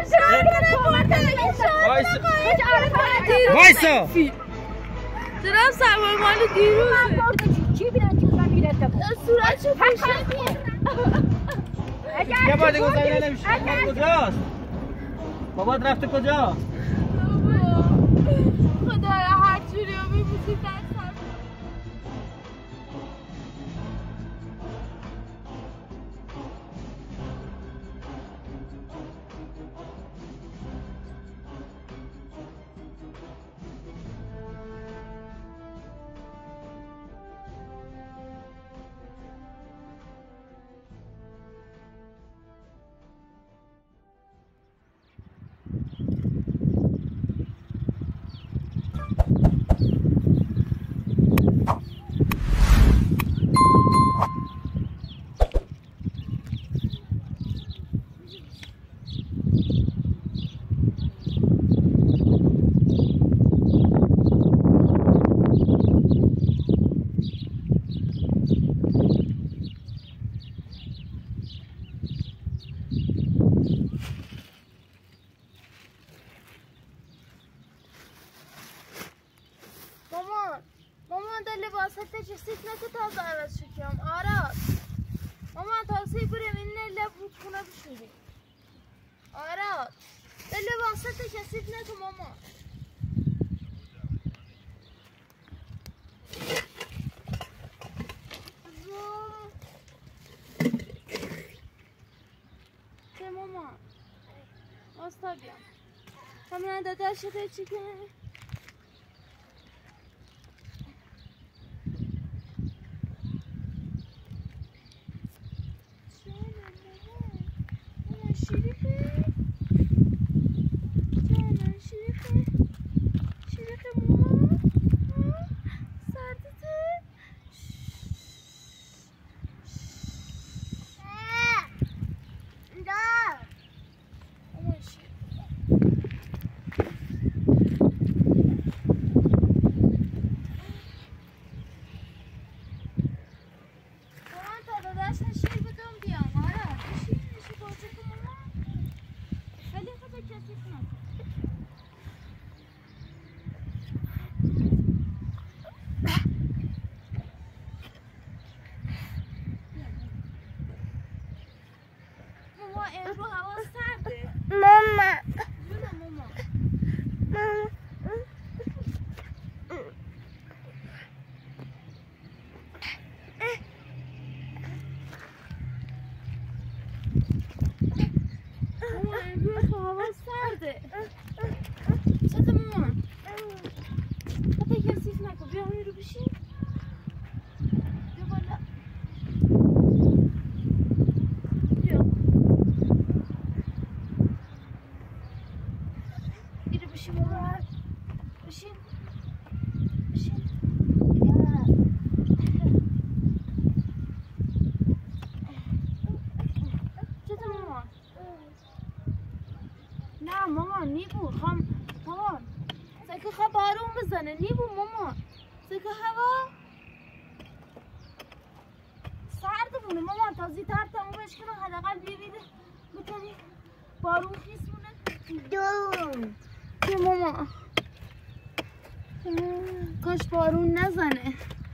وایسا جناب سرمایه مال دیروز چی بیرن چی خمیرت بود صورتشو پوشیدی یه بار دیگه زنگ نمیشه کجاست بابات رفته کجا خدایا هر جوری رو میبوسی دستم شده چی که کاش بارون نزنه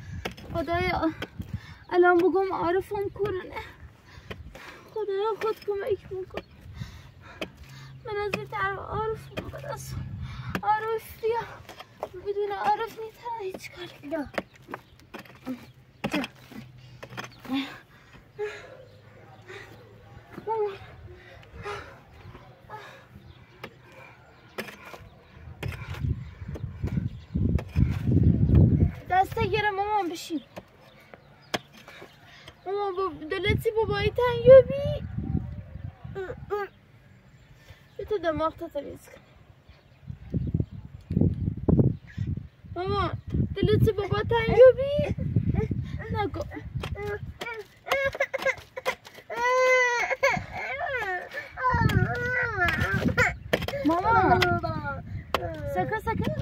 خدایا الان بگم عارفم کنه خدایا خود کمک بکن من از این طرف عارفم برسم عارف بیا بدون عارف میتونم هیچ کاری بیا دسته گیره مامان بشین مامان دلتی بابایی تنیابی به تو دماغ تا تمیز کن مامان دلتی بابا تنیابی نگو مامان سکه سکه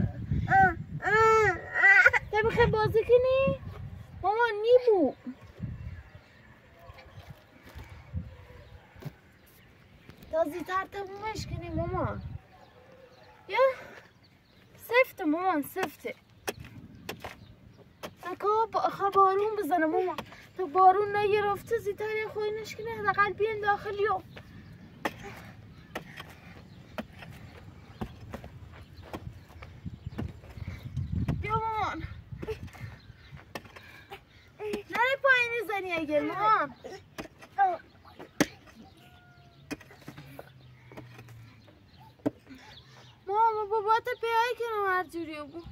تو بخوای بازی کنی؟ مامان نیمو زیتر تمومش کنیم مامان. یا سفته مامان سفته. نکا بارون بزنه مامان. تا بارون نگرفته زیتر یه خوی نشکنه حداقل بیان داخل یا. بیا مامان. نره پایین زنی اگر مامان. مامان بابات پیایی کنم هر جوری بود.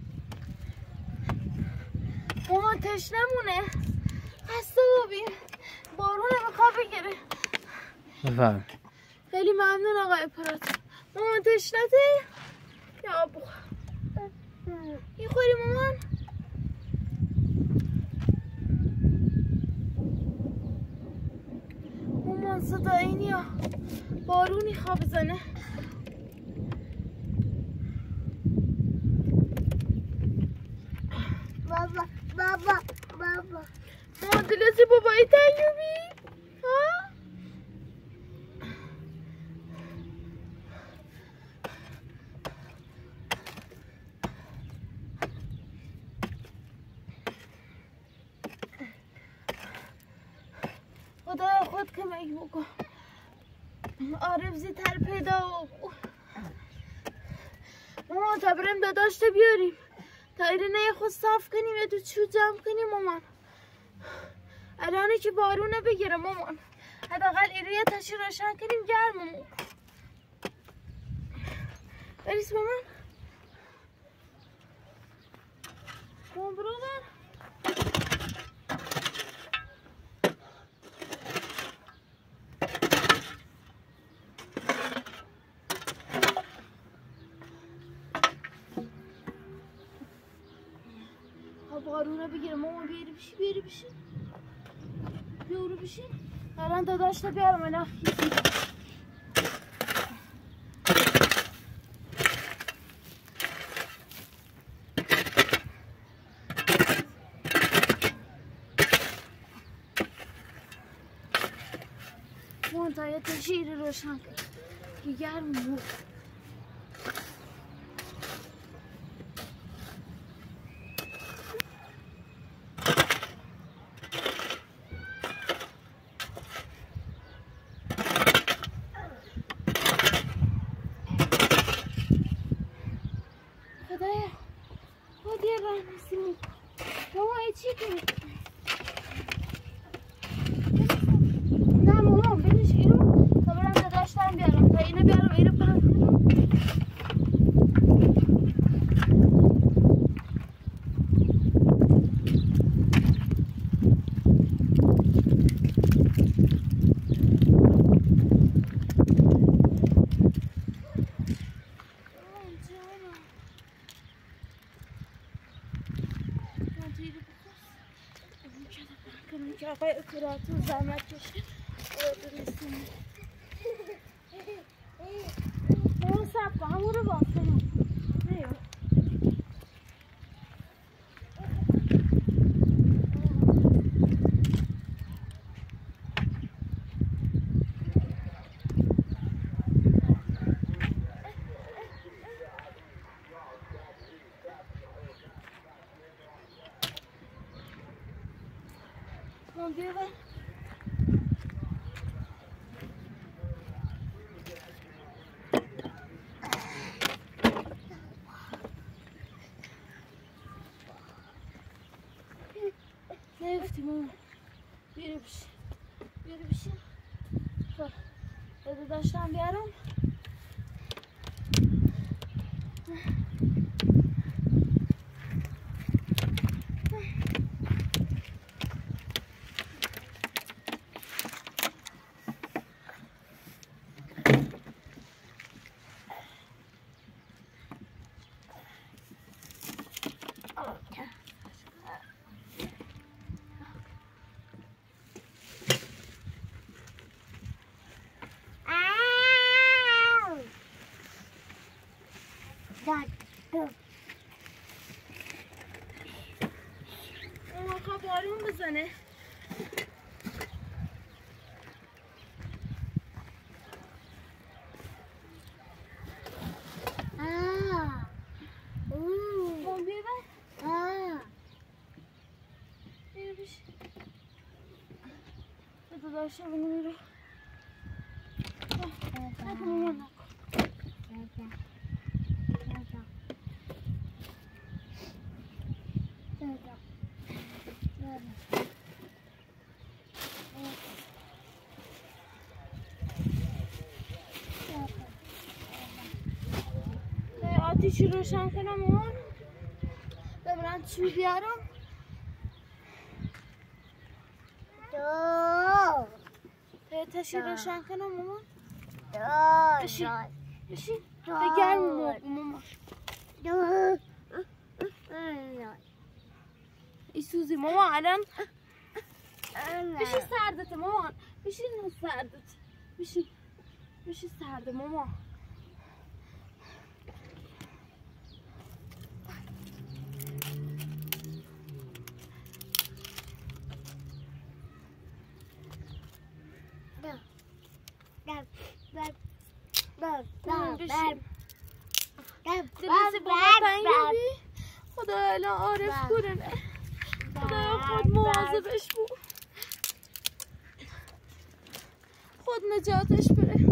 مامان تشنمونه. خسته بابیم. بارونه بخواه بگیره. بفرم. خیلی ممنون آقای پرات. مامان تشنته؟ یا ابو این خوری مامان؟ مامان صدا اینی ها بارونی خواه بزنه. بابا مامان دلسی بابایی تنگوبی؟ ها؟ خدایا خود کمک بکن. عارف زیتر پیدا بکن. مامان تا بریم داداشته بیاریم تا ایرنه خود صاف کنیم یه دو چو جمع کنیم مامان. الانه که بارونه بگیره مامان حداقل ایره تشی روشن کنیم گرممون. بریز مامان. مامان برو بر. بارونه بگیره مامان بیاری بشی بیارو بشی. الان داداشته بیارم اینا مامان تا یه تشیر روشن کن که گرم بود. نه مامان بینش اینو تا برم داداشتم بیارم تا اینو بیارم اینو پهن کنم. آقای اکراتون زحمت کشید برسیم. مامان سب کن همون رو باز کنم. نیو مامان بیا بر. نیفتی مامان بیرو بشین. خب بده داشتم بیارم. بارون بزنه. بشین بده داشته بینی میره نکن مامان نکن آتیشی روشن کنم مامان ببرن چوب بیارم تشی روشن کنم مامان بشین بگرم مامان ای سوزی مامان الان بشین سردته مامان بشین سردت بشین سرده مامان خدا الان عارف کنه خدا خود مواظبش بود خود نجاتش بره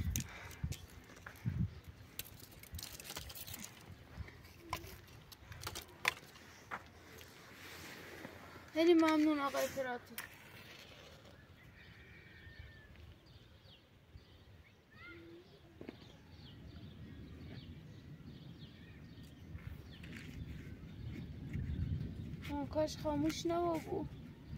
خیلی ممنون آقای فراتو کاش خاموش نبابو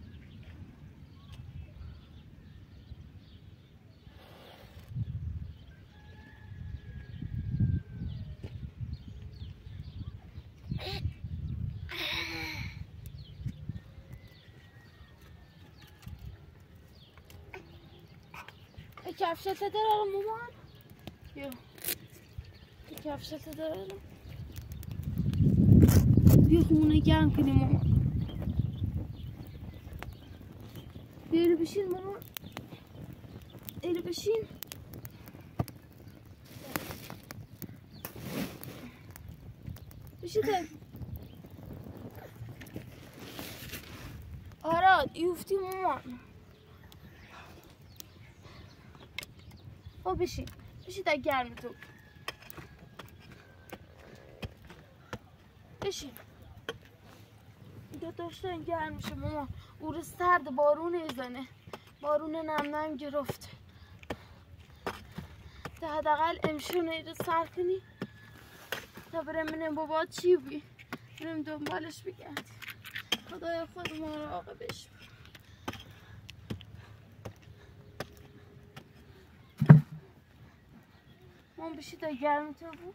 کفشت دارم مامان بیا کفشت دارم بیا خونه گرم کنیم مامان بیا بشین مامان ایلو بشین بشین آراد یوفتی مامان بشین در گرم تو بشین داشتن گرم میشه ماما او سرد بارون ایزنه بارون نم نم گرفت تا حداقل امشونه ایرو سر کنی تا برم منم بابا چی بی برم دنبالش بگردیم خدای خود ما رو عاقبش مام بشی تا گرم تو بود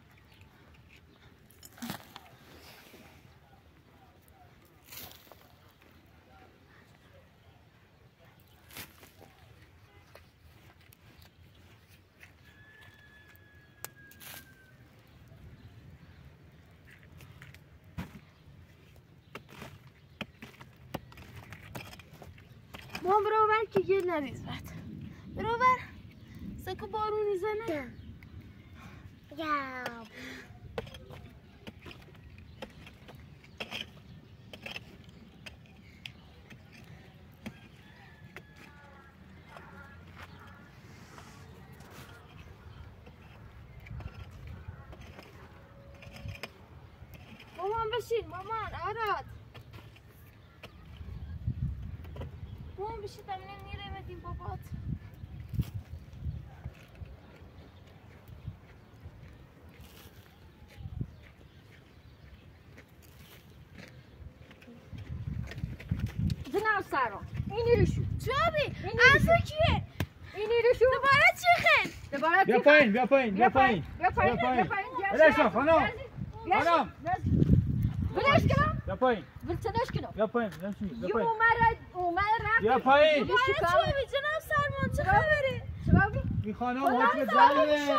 مام برو بر که گل نریزد برو بر سکو بارونی زنه یا مامان بشین مامان آراد مامان بشین تمنین میره بدیم بابات جناب سارا اینی رو شو چابی ازو کیه اینی رو شو دوباره چی خیل دوباره بیا پایین بیا پایین بیا پایین بیا پایین بلش کن خانم خانم بلش کنم بیا پایین بلتنش کنم بیا پایین بیا پایین اومد رفت بیا پایین دوباره چابی جناب سرمان چه خبره چرا این خانم حکم زنه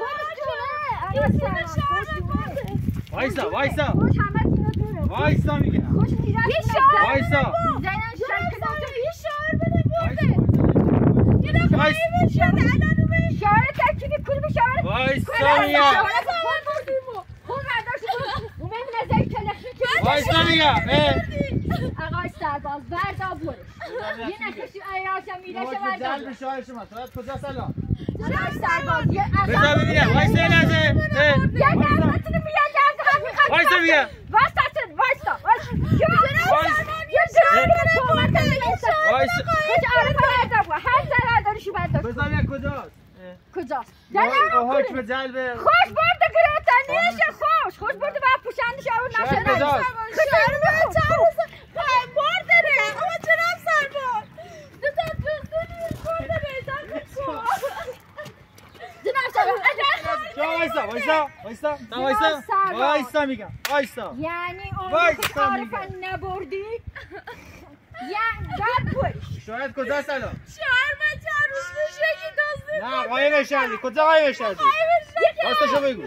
وایسا وایسا خوش همه اینو دوره وایسا میگم خوش میرفت وایسا زنان شرک یه شعر بده برده وایسا الان رو بده شعر ترکیبی کل به شعر وایسا میگم خون نداشت اومد نظر کلخی وایسا میگم آقای سرباز بردا برش یه نکشی ایاشم میرشه بردا جلب شاه شما تو کجا سلام آقای سرباز یه بذار ببینم وایسا یه لحظه یه دردتون بیاد وایسا بیا وایسا یه جرایی تومت نمیشه وایسا هر ضرر داریشو باید داشت بذار بیا کجاست کجاست؟ حکم جلب خوش برده گرفتنیش خوش برده باید پوشندش اون نشه کجاست بار داره اما جناب سرباز بذار بخونی جناب سرباز وایسا میگم وایسا یعنی اون وایسا که عارفن نبردی یعنی بعد برش شاید کجا سلام شوهر من چند روز میشه که دزدی نه قایم شدی کجا قایم شدی راستشو بگو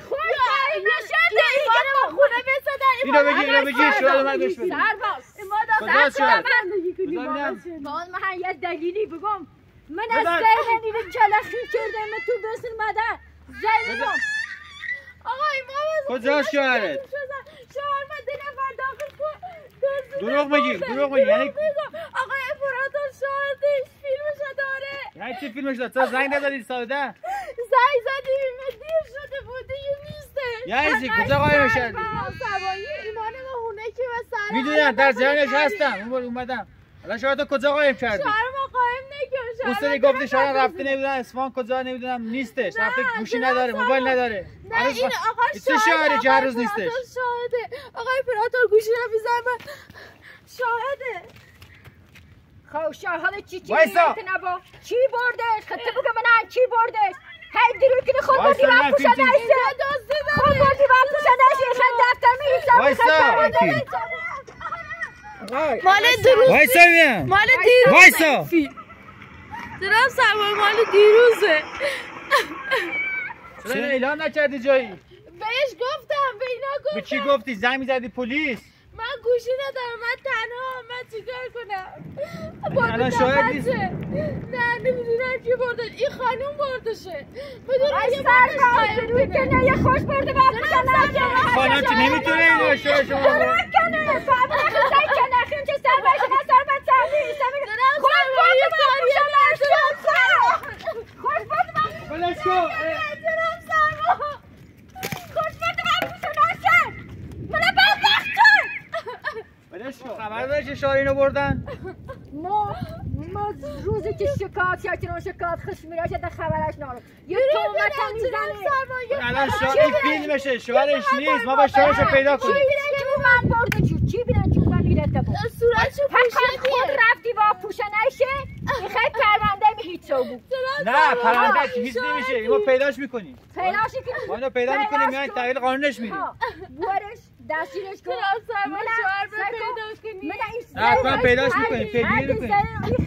خونه بسادن اینو بگی شوهر من گوش بده سرباز کجاست شوهر من یه دلیلی بگم من بزن. از ذهن اینو کلخی کردم تو بسن مدن زیرم آقای ما کجاست شوهرت شوهر من 2 نفر داخل دروغ میگی یعنی آقای امپراتور شاهدش فیلمشو داره یعنی چی فیلمش داد تو زنگ ندادی ساده زنگ زدیم دیر شده بوده یه نیستش یعنی چی کجا قایم شدی سوایی ایمان ما هونه که به سر میدونم در جریانش هستم اومدم الان شما تو کجا قایم کردی شوهر ما قایم نکن اون سری گفتی شما رفته نمیدونم اصفهان کجا نمیدونم نیستش رفته گوشی نداره موبایل نداره نه این آقا چه شوهری که هر روز نیستش شاهده آقای امپراتور گوشی رو میزن من شاهده خب شاهد چی وایسا. نبا چی بردش خطه بگم من چی بردش هی دیروی که خود وایسا بردی ببینم من پوشه فیلم چی؟ نشته خود بردی من پوشه نشته خیلی دفتر میریسم وایسا مال دیروز وایسا ببینم مال دیروز وایسا جناب سرباز مال دیروزه چرا اعلام نکردی جایی بهش گفتم به اینا به گفتم کی گفتی زنگ میزدی پلیس من گوشی ندارم من تنها من چیکار کنم الان شاهد نیست. نه نمیدونم کی برده این خانوم بردشه میدونم ای یه سرباز دیروی که نه یه خوش برده من پوشه نشته خانم چی نمیتونه اینو شما درک کنه فهمه خیلی که نخیم چه سرباز سرباز سرباز خوش برده من پوشه نشته خوش برده من بلش کن جناب سرباز خوش برده من پوشه نشته منو بدبخت بلش کن خبر داری که شاه اینو بردن ما روزی که شکایت یا شکایت خشمی را شده خبرش نارو یه تومت میزنه الان شاه این فیلمشه شوهرش نیست ما با شوهرش رو پیدا چی کنیم بیرن که من برده چی بیرن که من میرده با صورتشو فقط خود رفتی با پوشه نشه این خیلی پرونده می هیچ سو بود نه پرونده هیچ نمیشه ما پیداش میکنیم پیداشی که ما اینو پیدا میکنیم میایم تحویل قانونش میدیم بورش دستیرش کن جناب سرباز شوهر رو پیداش کنی حتما پیداش میکنیم پیگیری میکنیم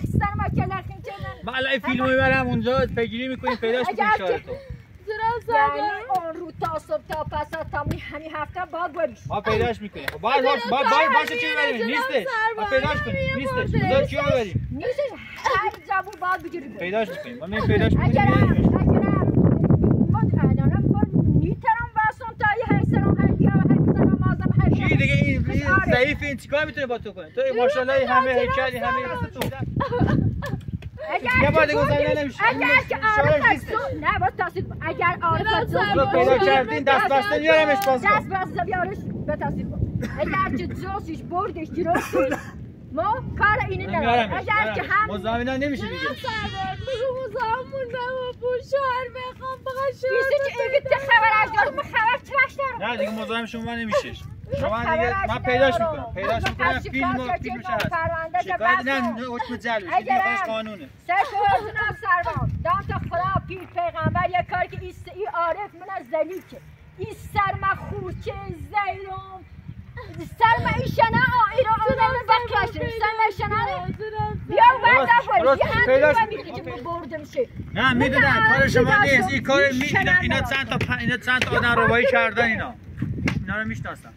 ما الان این فیلمو میبرم اونجا پیگیری میکنیم پیداش میکنیم شاهدتو جناب یعنی سرباز اون رو تا صبح تا پس تا همین هفته باید بریش ما پیداش میکنیم خب باشه چی ببریم نیستش ما پیداش کنیم نیستش بذار کیو ببریم نیستش هر زبون باید بگیری پیداش میکنیم ما میریم پیداش اگرم میکنیم ما الان نیترم واسم تا یه حسرم هرگاه همیزنم مازم چی دیگه این ضعیف این چیکار میتونه با تو کنه تو ماشاءالله همه هیکلی همه تو یه بار دیگه گذاشته نمیشه اگر که عارفت نه باید تصدیق اگر عارفت رو پیدا کردین دست بسته میارمش باز دست بسته بیارش به تصدیق اگر که جاسیش بردش گرفتش ما کار اینه ندارم اگر که هم مزاحم نمیشه دیگه جناب سرباز بگو مزاحم موندم و پول شوهر بخوام فقط بیستی که اینگه ته خبر از دارم من خبر چرش دارم نه دیگه مزاحم شما نمیشه شما دیگه من پیداش میکنم فیلمش هست شکایت نه حکم جلبش این خواهش قانونه سه جناب سرباز دام تا خدا پیر پیغمبر یک کار که ای عارف من از ذلیل که این سرمخورچه زیرم سرما ایشنا ایرو اونم بکش سرما ایشنا بیا بعد افوری پیداش بردم شه نه میدونم کار شما نیست این کار اینا چند تا آدم روایی کردن اینا رو میشناسم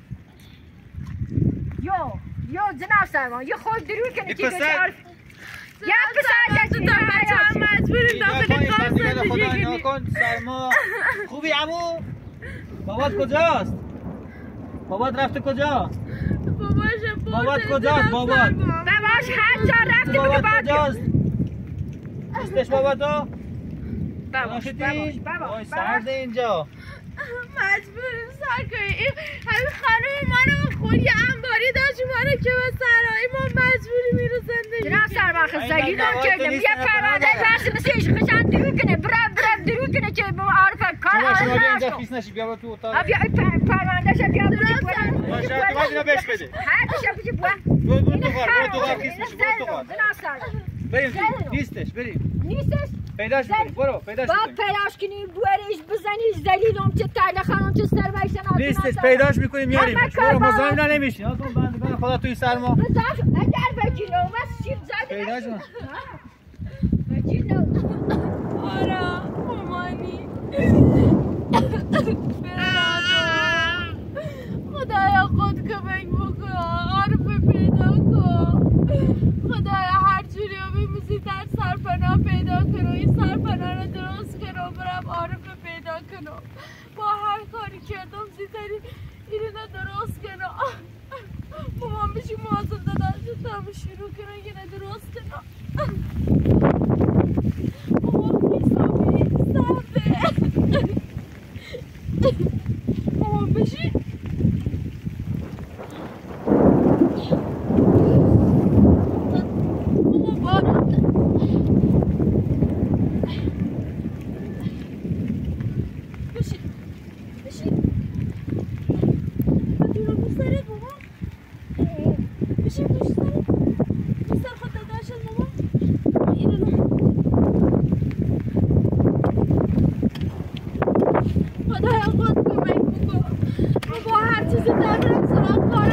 یو جناب سرما یه خود درور کنه که پسر یا پسر تو تا بچه هم مجبوریم داخل کار زندگی کنیم کن سرما خوبی عمو بابات کجاست؟ بابات رفته کجا؟ باباش بابات کجاست بابات؟ باباش هر جا رفتی بگو بابات باید کجاست؟ نیستش باباتو؟ باباش وای سرد اینجا. مجبوریم سر کنیم. همین خانوم ما رو خود یه انباری داشت ما رو که به سرایی ما مجبوریم این رو زندگی جناب سربخ زگیدم کردم یه پرونده بحث مثل ایش خشن درو کنه درو کنه که عارفه کار شما بیا اینجا آرزو فیس نشی بیا تو اتاق. بیا پرونده شو بیا باشه تو باید اینو بهش بده. هر چی بچه بوا برو تو غار فیس نشی برو تو غار. جناب سربخ بریم نیستش بریم. نیستش پیداش میکنیم برو پیداش با میکنیم. پیداش کنی بوریش بزنی زلیلم چه تایله خانم چه سربایشن نیستش پیداش میکنیم میاریمش. برو مزاحم نمیشین. آقا بندگان خدا توی سرما. اگر بگیرم و شیر زدی پیداش کن. بگیرم آره مامانی خدایا خود کمک بکن عارف پیدا کن خدایا هر جوری رو بمیزی در سرپناه پیدا کن و این سرپناه رو درست کن و برم عارف پیدا کن و با هر کاری کردم زیداری اینو درست کن و مامان بشی موازن دادن شدم شروع کن و اینو درست کن مامان بشی مامان بارون بشی بطورم میسره مامان بشی سره میسر خود داداشت مامان اینو خدایا خود کمک بکن با هر چیزی در سراغ کار